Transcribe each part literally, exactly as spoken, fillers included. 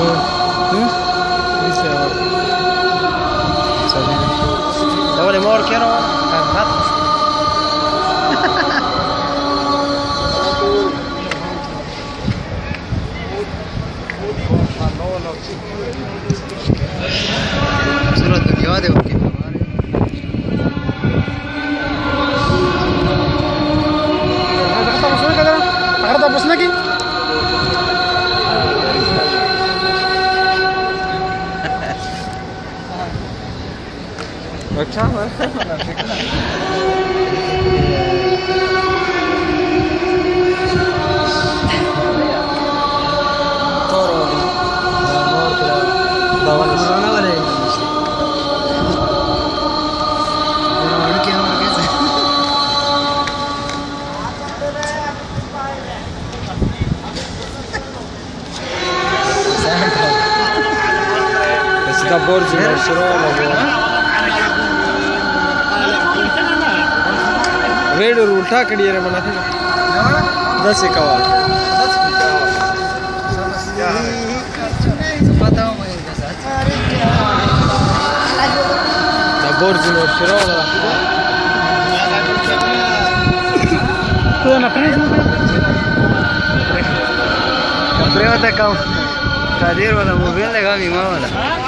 Dobre morkero, kan rat. Surat dunia deh mungkin. Kata masuk ke dalam. Kata bos lagi. अच्छा है da borzi na sirona रेड और उल्टा कड़ी रे मना थे दस इक्यावन पता हूं मैं इनका साथ दबोर जिनो फिरोला तो ना फ्रेश में Compré otra cam Kadir वाला मोबाइल लगा बीमा वाला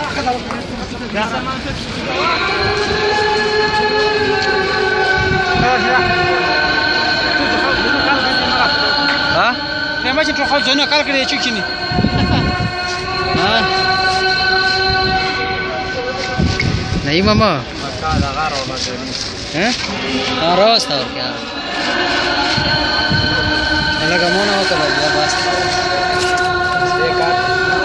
ها؟ نه ما چې ټول ځونه کار کړی چې کینی ها؟ نه ماما دا غار ولا ځنی ها؟ راست اور क्या लगा मोना होता है बस ये काट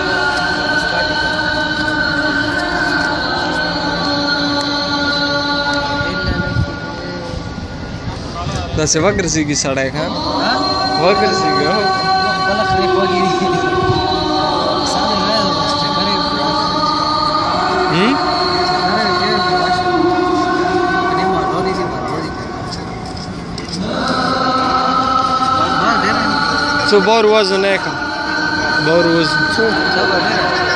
دا څه وګرځيږي سړی ښا ها وګرځيږي هو بل خلک وګي ساده نه بس چکرې هم څو بار وزن نه کا بار وزن څو